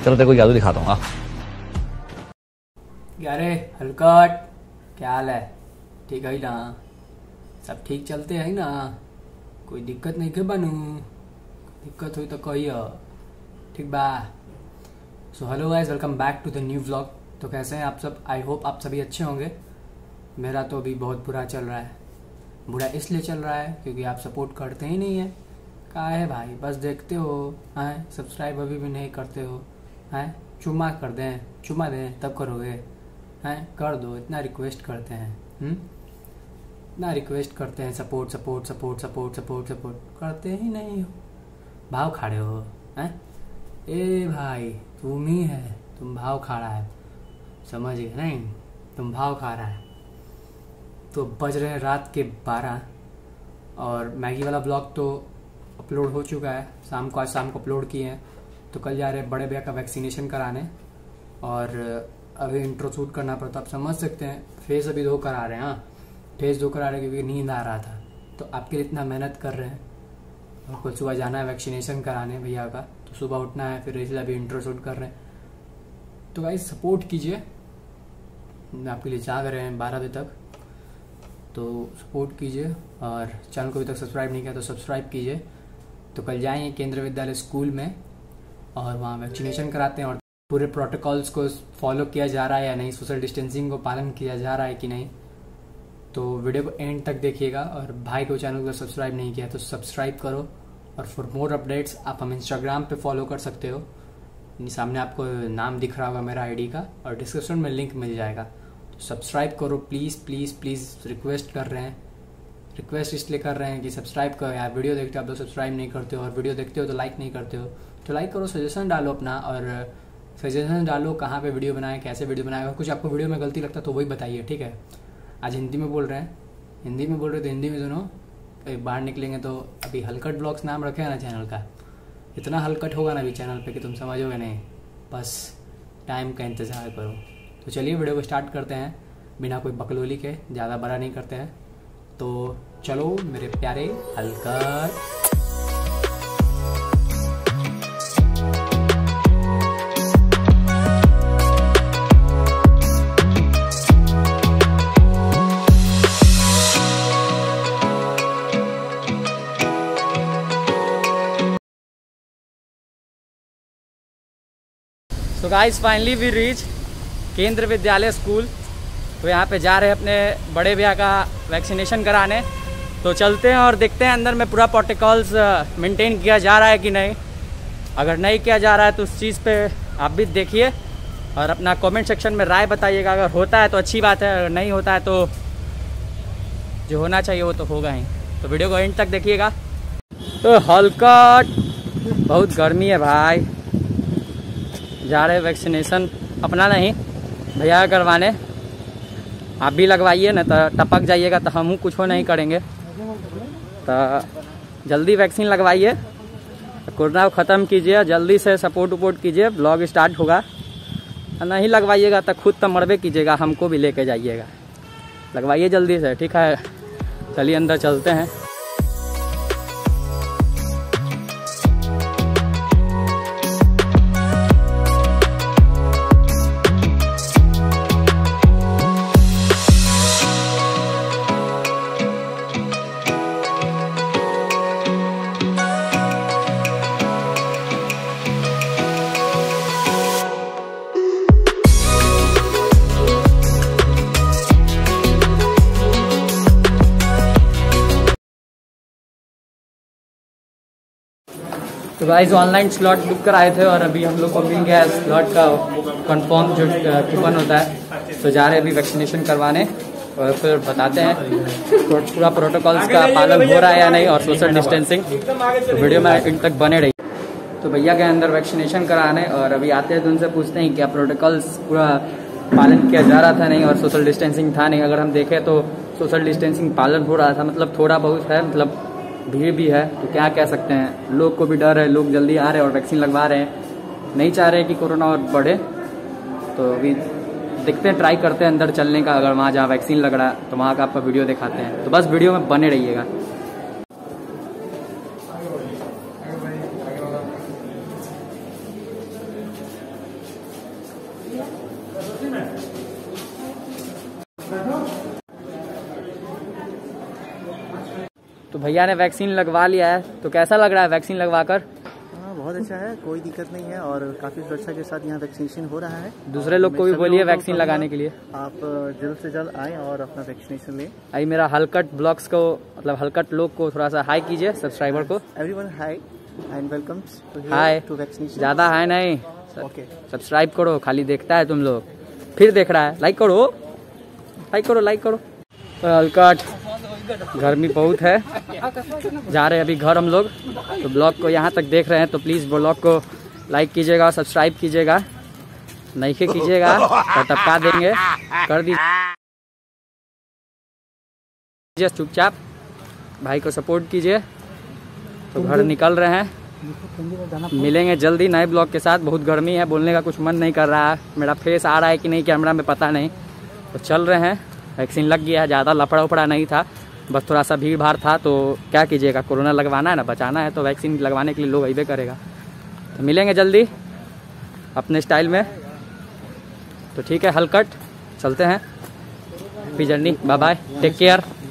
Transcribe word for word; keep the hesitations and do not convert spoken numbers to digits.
चलो तेरे को जादू दिखाता हूँ। अरे हलकट, क्या हाल है? ठीक है ना? सब ठीक चलते है ना? कोई दिक्कत नहीं के बनू? दिक्कत हुई तो कहियो, ठीक बा? So hello guys, welcome back to the new vlog. तो कैसे हैं आप सब? आई होप आप सभी अच्छे होंगे। मेरा तो अभी बहुत बुरा चल रहा है। बुरा इसलिए चल रहा है क्योंकि आप सपोर्ट करते ही नहीं है। कहा है भाई, बस देखते हो हैं, सब्सक्राइब अभी भी नहीं करते हो हैं। चुम्मा कर दें, चुम्मा दें तब करोगे हैं? कर दो, इतना रिक्वेस्ट करते हैं। हम्म इतना रिक्वेस्ट करते हैं, support support support support support support करते ही नहीं हो। भाव खाड़े हो हैं? ए भाई, तुम ही है, तुम भाव खा रहा है, समझ गए नहीं? तुम भाव खा रहा है। तो बज रहे हैं रात के बारह और मैगी वाला ब्लॉग तो अपलोड हो चुका है। शाम को, आज शाम को अपलोड किए हैं। तो कल जा रहे हैं बड़े भैया का वैक्सीनेशन कराने और अभी इंट्रो शूट करना पड़ता, आप समझ सकते हैं। फेस अभी धो कर आ रहे हैं। हाँ, फेस धो कर आ रहे हैं क्योंकि नींद आ रहा था। तो आपके लिए इतना मेहनत कर रहे हैं और कल सुबह जाना है वैक्सीनेशन कराने भैया का, तो सुबह उठना है, फिर इसलिए अभी इंट्रो शूट कर रहे हैं। तो भाई सपोर्ट कीजिए, आपके लिए जाग रहे हैं बारह बजे तक, तो सपोर्ट कीजिए। और चैनल को अभी तक सब्सक्राइब नहीं किया तो सब्सक्राइब कीजिए। तो कल जाएंगे केंद्रीय विद्यालय स्कूल में और वहाँ वैक्सीनेशन कराते हैं और पूरे प्रोटोकॉल्स को फॉलो किया जा रहा है या नहीं, सोशल डिस्टेंसिंग को पालन किया जा रहा है कि नहीं। तो वीडियो को एंड तक देखिएगा। और भाई को चैनल को सब्सक्राइब नहीं किया तो सब्सक्राइब करो। और फॉर मोर अपडेट्स आप हम इंस्टाग्राम पे फॉलो कर सकते हो। सामने आपको नाम दिख रहा होगा मेरा आईडी का और डिस्क्रिप्शन में लिंक मिल जाएगा। तो सब्सक्राइब करो प्लीज़ प्लीज़ प्लीज़, रिक्वेस्ट कर रहे हैं। रिक्वेस्ट इसलिए कर रहे हैं कि सब्सक्राइब करो यार। वीडियो देखते हो आप लोग, सब्सक्राइब नहीं करते हो, और वीडियो देखते हो तो लाइक नहीं करते हो। तो लाइक करो, सजेशन डालो अपना, और सजेशन डालो कहाँ पे वीडियो बनाए, कैसे वीडियो बनाए। अगर कुछ आपको वीडियो में गलती लगता है तो वही बताइए, ठीक है? आज हिंदी में बोल रहे हैं, हिंदी में बोल रहे तो हिंदी में सुनो। एक बाहर निकलेंगे तो अभी हलकट ब्लॉग्स नाम रखे है ना चैनल का। इतना हलकट होगा ना अभी चैनल पे कि तुम समझोगे नहीं। बस टाइम का इंतज़ार करो। तो चलिए वीडियो को स्टार्ट करते हैं बिना कोई बकलोली के, ज़्यादा बड़ा नहीं करते हैं। तो चलो मेरे प्यारे हलकट। तो गाइस फाइनली वी रीच केंद्र विद्यालय स्कूल। तो यहाँ पे जा रहे हैं अपने बड़े भैया का वैक्सीनेशन कराने। तो चलते हैं और देखते हैं अंदर में पूरा प्रोटोकॉल्स मेंटेन किया जा रहा है कि नहीं। अगर नहीं किया जा रहा है तो उस चीज़ पे आप भी देखिए और अपना कमेंट सेक्शन में राय बताइएगा। अगर होता है तो अच्छी बात है, अगर नहीं होता है तो जो होना चाहिए वो तो होगा ही। तो वीडियो को एंड तक देखिएगा। तो हलकट, बहुत गर्मी है भाई। जा रहे वैक्सीनेशन, अपना नहीं भैया करवाने। आप भी लगवाइए ना, तो टपक जाइएगा तो हम कुछ हो नहीं करेंगे। तो जल्दी वैक्सीन लगवाइए, कोरोना को ख़त्म कीजिए, जल्दी से सपोर्ट वपोर्ट कीजिए। ब्लॉग स्टार्ट होगा, नहीं लगवाइएगा तो खुद तो मरबे कीजिएगा, हमको भी लेके जाइएगा। लगवाइए जल्दी से, ठीक है? चलिए अंदर चलते हैं। तो गाइस ऑनलाइन स्लॉट बुक कराए थे और अभी हम लोग को मिल गया स्लॉट का कंफर्म जो कूपन होता है। तो जा रहे हैं अभी वैक्सीनेशन करवाने और फिर बताते हैं तो पूरा प्रोटोकॉल्स का पालन हो रहा है या नहीं और सोशल डिस्टेंसिंग। तो वीडियो में इन तक बने रही। तो भैया गए अंदर वैक्सीनेशन कराने और अभी आते हैं तो उनसे पूछते हैं क्या प्रोटोकॉल्स पूरा पालन किया जा रहा था नहीं और सोशल डिस्टेंसिंग था नहीं। अगर हम देखें तो सोशल डिस्टेंसिंग पालन हो रहा था, मतलब थोड़ा बहुत है, मतलब भीड़ भी है। तो क्या कह सकते हैं, लोग को भी डर है, लोग जल्दी आ रहे हैं और वैक्सीन लगवा रहे हैं, नहीं चाह रहे कि कोरोना और बढ़े। तो अभी देखते हैं, ट्राई करते हैं अंदर चलने का। अगर वहाँ जहाँ वैक्सीन लग रहा है तो वहाँ का आपको वीडियो दिखाते हैं। तो बस वीडियो में बने रहिएगा। तो भैया ने वैक्सीन लगवा लिया है, तो कैसा लग रहा है वैक्सीन लगवाकर? हाँ, बहुत अच्छा है, कोई दिक्कत नहीं है और काफ़ी सुरक्षा के साथ यहाँ वैक्सीनेशन हो रहा है। दूसरे लोग को भी बोलिए वैक्सीन लगाने के लिए। आप जल्द से जल्द आएँ और अपना वैक्सीनेशन लें। अभी मेरा हलकट ब्लॉग्स को, मतलब हलकट लोग को थोड़ा सा हाई कीजिए, सब्सक्राइबर को। Everyone hi and welcome hi to vaccination. ज़्यादा हाई नहीं, ओके। सब्सक्राइब करो, खाली देखता है तुम लोग, फिर देख रहा है। लाइक करो, लाइक करो, लाइक करो। तो हलकट, गर्मी बहुत है, जा रहे हैं अभी घर हम लोग। तो ब्लॉग को यहाँ तक देख रहे हैं तो प्लीज़ ब्लॉग को लाइक कीजिएगा, सब्सक्राइब कीजिएगा, नहीं कीजिएगा तो टपका देंगे, कर दीजिए चुपचाप। भाई को सपोर्ट कीजिए। तो घर निकल रहे हैं, मिलेंगे जल्दी नए ब्लॉग के साथ। बहुत गर्मी है, बोलने का कुछ मन नहीं कर रहा है, मेरा फेस आ रहा है कि नहीं कैमरा में पता नहीं। तो चल रहे हैं, वैक्सीन लग गया है, ज़्यादा लफड़ा उपड़ा नहीं था, बस थोड़ा सा भीड़ भाड़ था। तो क्या कीजिएगा, कोरोना लगवाना है ना, बचाना है, तो वैक्सीन लगवाने के लिए लोग अइबे करेगा। तो मिलेंगे जल्दी अपने स्टाइल में। तो ठीक है हलकट, चलते हैं, happy journey, bye bye, take care.